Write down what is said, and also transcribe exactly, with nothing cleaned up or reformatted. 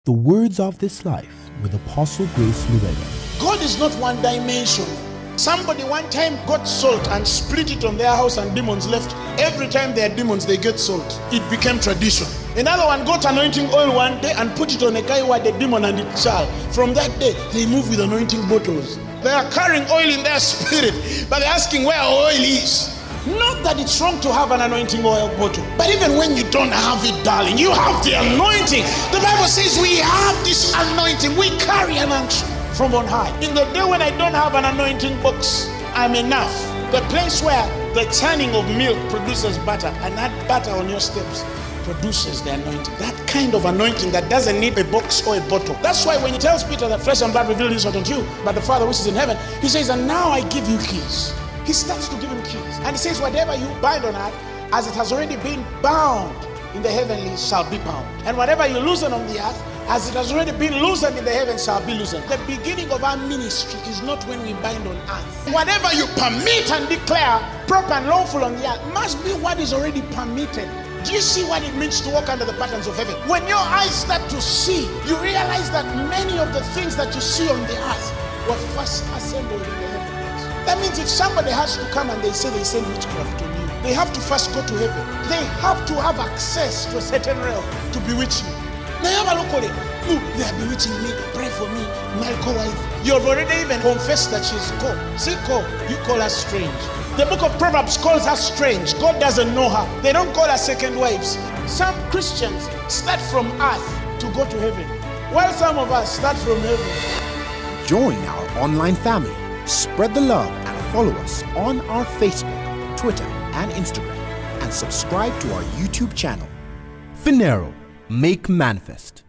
The words of this life with Apostle Grace Lubega. God is not one dimension. Somebody one time got salt and split it on their house and demons left. Every time there are demons, they get salt. It became tradition. Another one got anointing oil one day and put it on a guy who had a demon and it shall. From that day, they move with anointing bottles. They are carrying oil in their spirit, but they're asking where oil is. Not that it's wrong to have an anointing oil bottle, but even when you don't have it, darling, you have the anointing. The Bible says we have this anointing. We carry an unction from on high. In the day when I don't have an anointing box, I'm enough. The place where the churning of milk produces butter, and that butter on your steps produces the anointing. That kind of anointing that doesn't need a box or a bottle. That's why when he tells Peter that flesh and blood revealed this not unto you, but the Father which is in heaven, he says, and now I give you keys. He starts to give him keys. And he says, whatever you bind on earth, as it has already been bound in the heavenlies, shall be bound. And whatever you loosen on the earth, as it has already been loosened in the heavens, shall be loosened. The beginning of our ministry is not when we bind on earth. Whatever you permit and declare proper and lawful on the earth must be what is already permitted. Do you see what it means to walk under the patterns of heaven? When your eyes start to see, you realize that many of the things that you see on the earth were first assembled in the heavens. That means if somebody has to come and they say they send witchcraft on you, they have to first go to heaven. They have to have access to a certain realm to bewitch you. Now have a look at it. Look, they are bewitching me. Pray for me. My co-wife. You have already even confessed that she's co. See, co. You call her strange. The book of Proverbs calls her strange. God doesn't know her. They don't call her second wives. Some Christians start from earth to go to heaven, while some of us start from heaven. Join our online family. Spread the love and follow us on our Facebook, Twitter, and Instagram. And subscribe to our YouTube channel. Phaneroo, make manifest.